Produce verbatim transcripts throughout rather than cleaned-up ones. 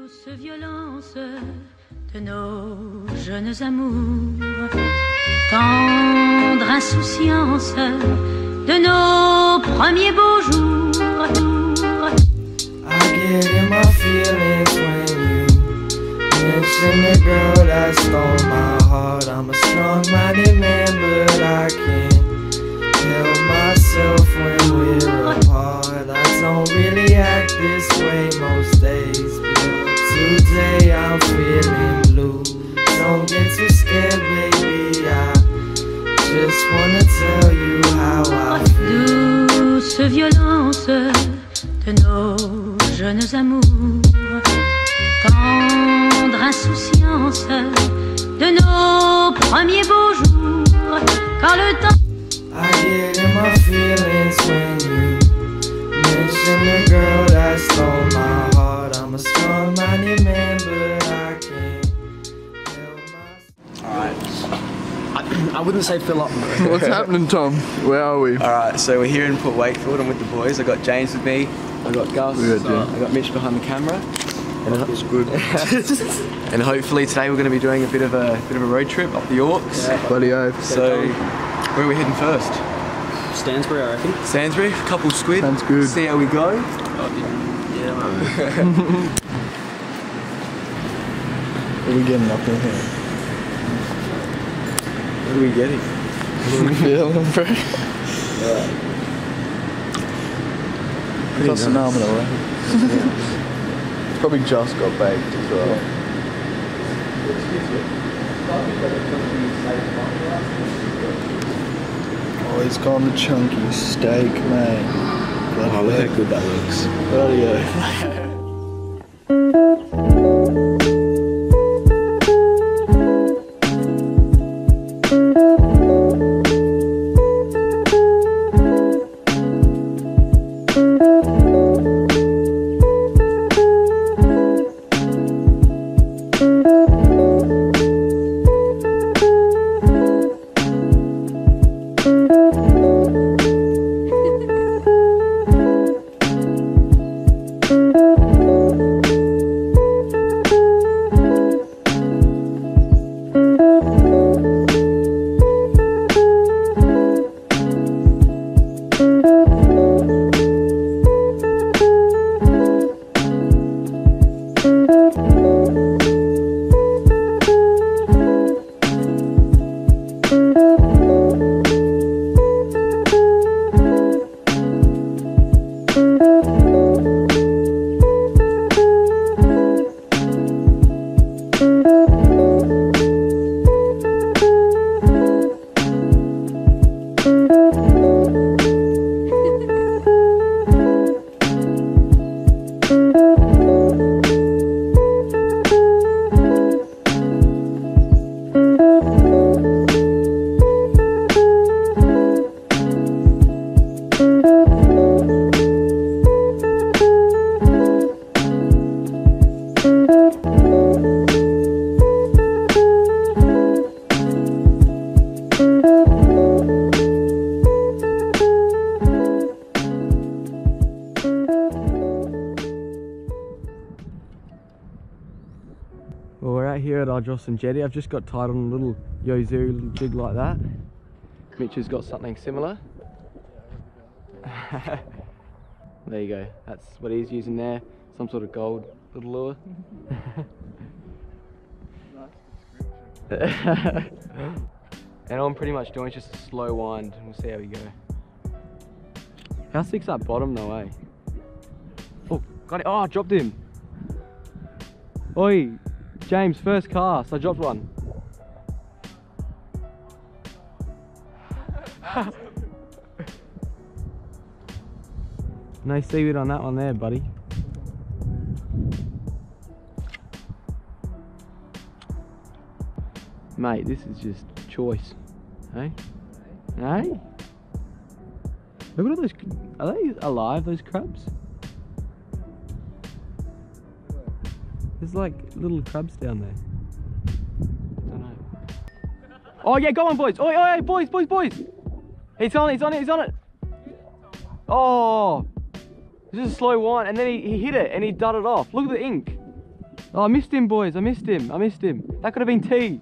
Douce violence de nos jeunes amours, tendre insouciance de nos premiers beaux jours. I get in my feelings when you mention the girl that stole my heart. I'm a strong-minded man, but I can't help myself when we're apart. I don't really act this way most days, but today I'm feeling blue. Don't get too scared, baby, I just wanna tell you how I feel. Douce violence de nos jeunes amours, tendre insouciance de nos premiers beaux jours, car le temps. I get in my feelings when you mention the girl that stole my heart. I'm a strong-minded man, but I can't help myself. Alright. I, I wouldn't say fill up. What's happening, Tom? Where are we? Alright, so we're here in Port Wakefield. I'm with the boys. I got James with me. I got Gus. We got uh, I got Mitch behind the camera. And it's good. And hopefully today we're going to be doing a bit of a bit of a road trip up the Yorks. Yeah. Bloody oath. So where are we heading first? Stansbury, I reckon. Stansbury, a couple squid. Sounds good. See how we go. Yeah, What are we getting up in here? What are we getting? What are we feeling, bro? Yeah. That's phenomenal, right? Yeah. It's probably just got baked as well. Oh, he's gone the chunky steak, mate. Oh, look how good that looks. Bloody yeah. Well, we're out here at Ardrossan Jetty. I've just got tied on a little Yozu little jig like that. Mitch has got something similar. There you go. That's what he's using there. Some sort of gold little lure. And all I'm pretty much doing is just a slow wind, and we'll see how we go. How thick's that bottom though, eh? Oh, got it. Oh, I dropped him. Oi, James, first cast. I dropped one. No seaweed on that one there, buddy. Mate, this is just choice. Hey? Hey? Look at all those. Are they alive, those crabs? There's like little crabs down there. I don't know. Oh yeah, go on boys. Oi, oi, oi, boys, boys, boys. He's on it, he's on it, he's on it. Oh. This is a slow wind, and then he, he hit it and he dudded off. Look at the ink. Oh, I missed him, boys. I missed him. I missed him. That could have been T.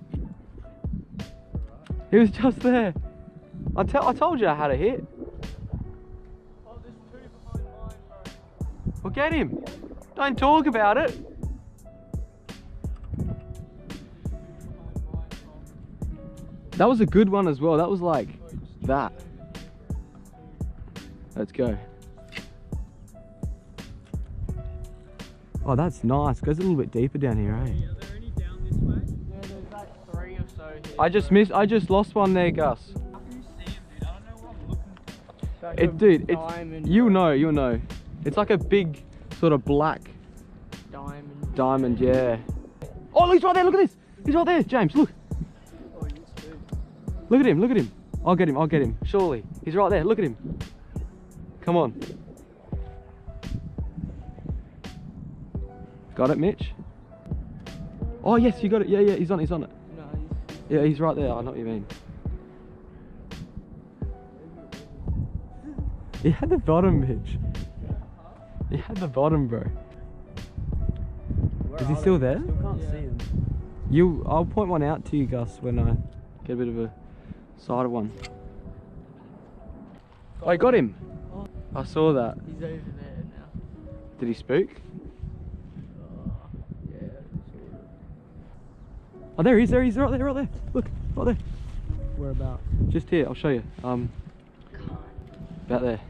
He was just there. I, tell, I told you I had a hit. Oh, there's two behind mine, bro. Well, get him. Don't talk about it. That was a good one as well. That was like that. Let's go. Oh, that's nice. Goes a little bit deeper down here, eh? Are there any down this way? Yeah, there's like three or so here. I just missed. I just lost one there, Gus. How can you see him, dude? I don't know what I'm looking for. Like It, dude, it's diamond, you bro. know, you know. It's like a big sort of black Diamond. diamond, yeah. Oh, look, he's right there. Look at this. He's right there, James. Look. Oh, he's big. Look at him. Look at him. I'll get him. I'll get him. Surely. He's right there. Look at him. Come on. Got it, Mitch? Oh, yes, you got it. Yeah, yeah, he's on it. He's on it. No, he's... Yeah, he's right there. I know what you mean. He had the bottom, Mitch. He had the bottom, bro. Where Is he are still they? there? Still can't Yeah. see them. You, I'll point one out to you, Gus, when I get a bit of a side of one. Oh, I got him. Oh. I saw that. He's over there now. Did he spook? Oh, yeah. Oh, there he is. There he is. Right there. Right there. Look, right there. Where about? Just here. I'll show you. Um, about there.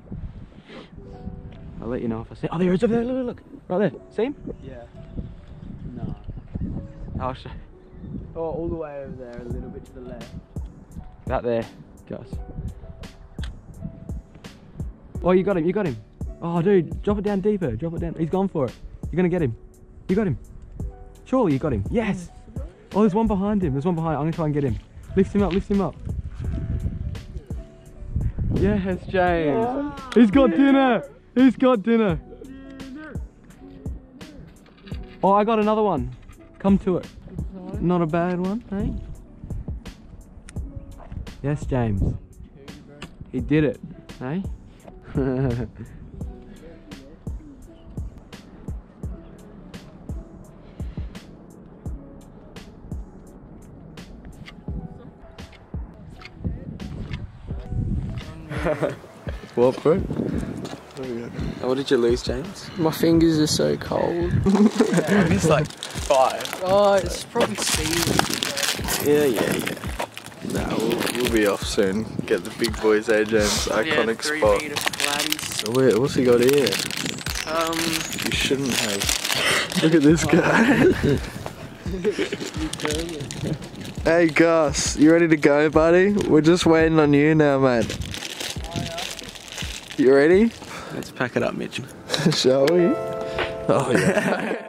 I'll let you know if I see. Oh, there he is. Over there. Look, look, look. Right there. See him? Yeah. No. I'll show. Oh, all the way over there, a little bit to the left. That there, Gus. Oh, you got him. You got him. Oh, dude, drop it down deeper. Drop it down. He's gone for it. You're gonna get him. You got him. Surely you got him. Yes. Oh, there's one behind him. There's one behind. I'm gonna try and get him. Lift him up. Lift him up. Yes, James. He's got dinner. He's got dinner. Oh, I got another one. Come to it. Not a bad one, hey? Yes, James. He did it, hey? What, bro? What did you lose, James? My fingers are so cold. I missed like five. Oh, it's probably season. Yeah, yeah, yeah. Nah, we'll, we'll be off soon. Get the big boys, eh, James? Iconic yeah, three spot. meter flatties. Oh, wait, what's he got here? Um, You shouldn't have. Look at this guy. Hey, Gus, you ready to go, buddy? We're just waiting on you now, mate. You ready? Let's pack it up, Mitch. Shall we? Oh, yeah.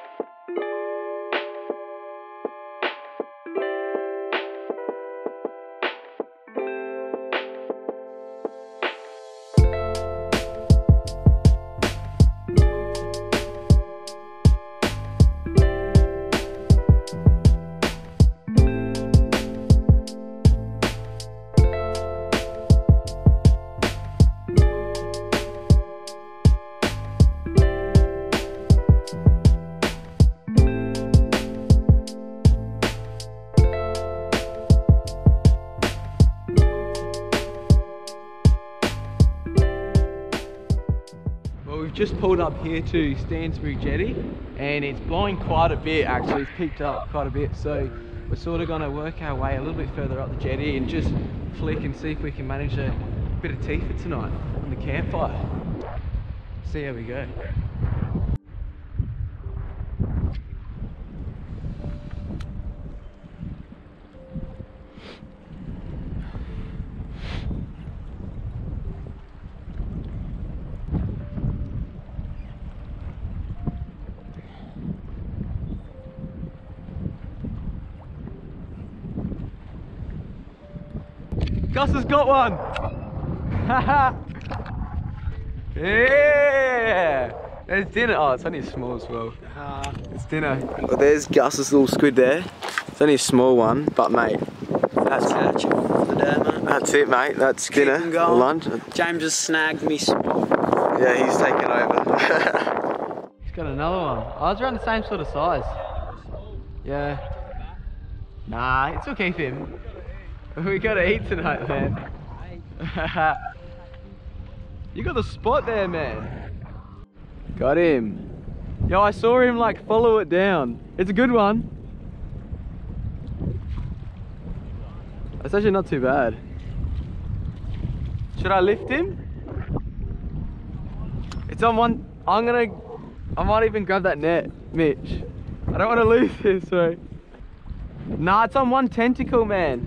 We've just pulled up here to Stansbury Jetty and it's blowing quite a bit actually, it's picked up quite a bit, so we're sort of going to work our way a little bit further up the jetty and just flick and see if we can manage a bit of tea for tonight on the campfire. See how we go. Gus has got one! Yeah! There's dinner. Oh, it's only a small as well. uh, It's dinner. Well, there's Gus's little squid there. It's only a small one, but mate, that's catch for the day, mate. That's it, mate. That's Keep dinner. him going. Lunch. James has snagged me spot. Yeah, he's taken over. It's got another one. Oh, it's around the same sort of size. Yeah. Nah, it's okay, him. We gotta eat tonight, man. You got the spot there, man. Got him. Yo, I saw him like follow it down. It's a good one. That's actually not too bad. Should I lift him? It's on one. I'm gonna. I might even grab that net, Mitch. I don't want to lose this, right? Nah, it's on one tentacle, man.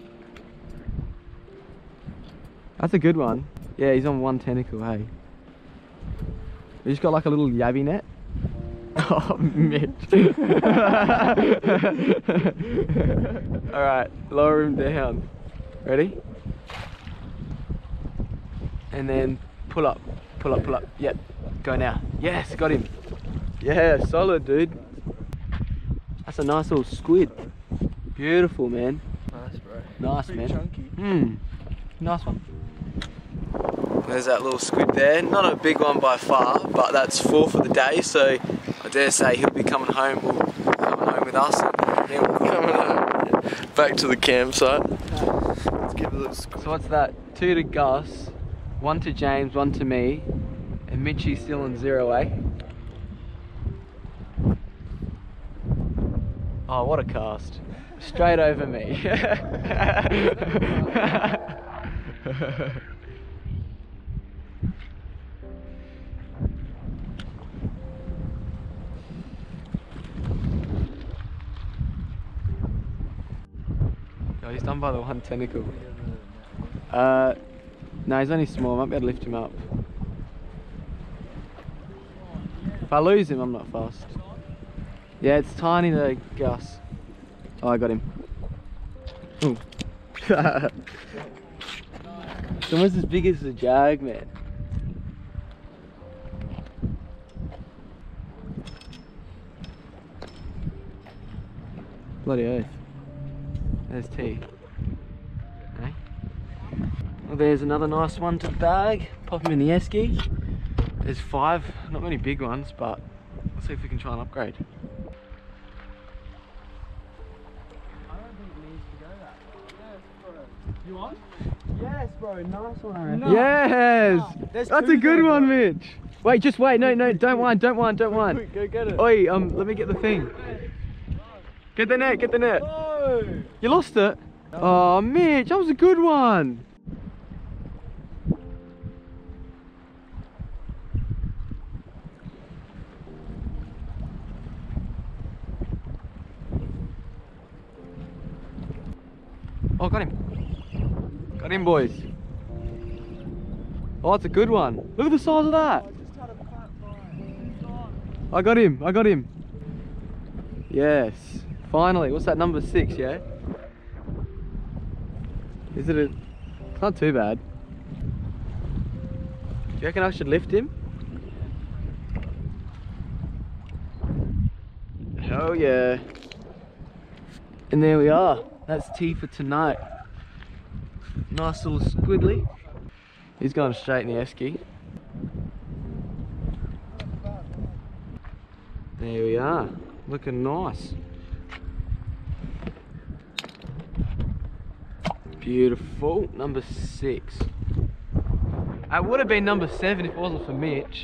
That's a good one. Yeah, he's on one tentacle, hey. We just got like a little yabby net. Oh, Mitch. Alright, lower him down. Ready? And then pull up, pull up, pull up. Yep, go now. Yes, got him. Yeah, solid, dude. That's a nice little squid. Beautiful, man. Nice, bro. Nice, Pretty man. chunky. Hmm. Nice one. There's that little squid there. Not a big one by far, but that's four for the day. So I dare say he'll be coming home. We'll coming home with us. And then we'll Coming up. Back to the campsite. Let's give a little squid. So what's that? Two to Gus, one to James, one to me, and Mitchie's still on zero, eh? Oh, what a cast. Straight over me. Oh, he's done by the one tentacle. Uh, no, he's only small. I might be able to lift him up. If I lose him, I'm not fast. Yeah, it's tiny though, Gus. Oh, I got him. Ooh. It's almost as big as the jag, man. Bloody oath. There's T. Okay. Well, there's another nice one to the bag. Pop him in the esky. There's five, not many big ones, but let's see if we can try and upgrade. You want? Yes, bro, nice one. No. Yes! No. There's That's two a good there, one, bro. Mitch. Wait, just wait. No, no, don't whine, don't whine, don't whine. Quick, go get it. Oi, um, let me get the thing. Get the net, get the net. Oh. You lost it? Oh, Mitch, that was a good one. Oh, got him. Got him, boys. Oh, it's a good one. Look at the size of that. I got him, I got him. Yes, finally. What's that, number six, yeah? Is it a... It's not too bad. Do you reckon I should lift him? Oh yeah. And there we are. That's tea for tonight. Nice little squiddly. He's going straight in the esky. There we are. Looking nice. Beautiful. Number six. It would have been number seven if it wasn't for Mitch.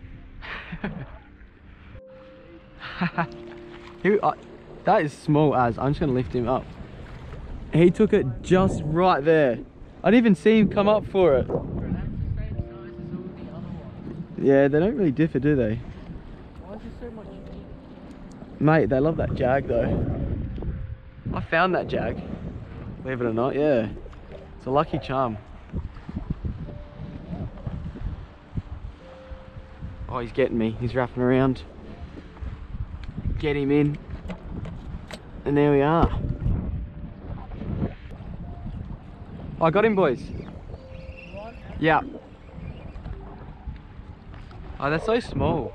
he, uh, that is small as. I'm just going to lift him up. He took it just right there. I didn't even see him come up for it. Yeah, they don't really differ, do they? Why is there so much? Mate, they love that jag though. I found that jag. Believe it or not, yeah. It's a lucky charm. Oh, he's getting me. He's wrapping around. Get him in. And there we are. I got him, boys. Yeah. Oh, they're so small.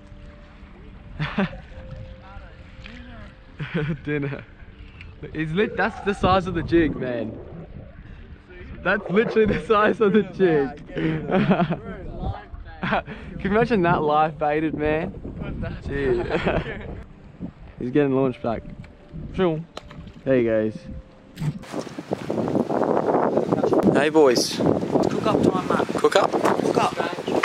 Dinner. It's lit. That's the size of the jig, man. That's literally the size of the jig. Can you imagine that live baited, man? Cheers. He's getting launched back. There he goes. Hey boys. Cook up time, mate. Cook up? Cook up.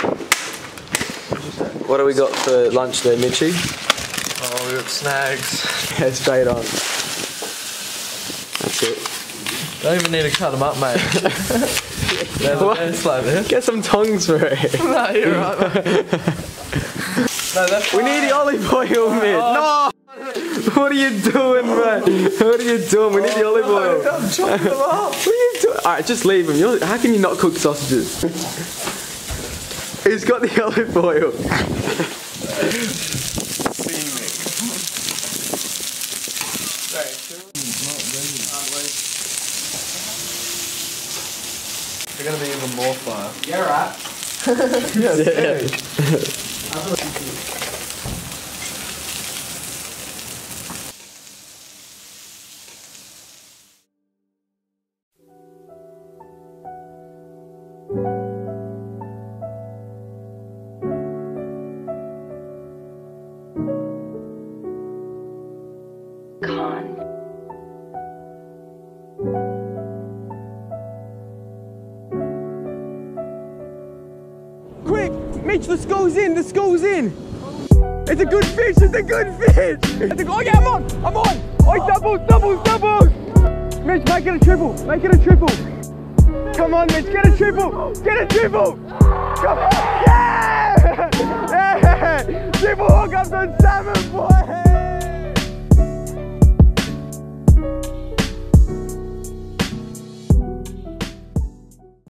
What do we got for lunch there, Mitchie? Oh, we got snags. Yeah, straight on. That's it. Don't even need to cut them up, mate. They're the best like this. Get some tongs for it. No, you're right, mate. No, that's We need the olive oil, Mitch. No! What are you doing, man? What are you doing? We need the olive oil. I'm chopping them up. What are you doing? Alright, just leave them. You're, how can you not cook sausages? He's got the olive oil. They're gonna be even more fire. Yeah, right. Yeah, Yeah. Quick! Mitch, the skull's in! The skull's in! It's a good fish! It's a good fish! It's a, oh yeah, I'm on! I'm on! Oh, doubles, doubles, doubles! Mitch, make it a triple! Make it a triple! Come on, Mitch, get a triple! Get a triple! Come on! Yeah! Yeah! Triple hook up on salmon, boy!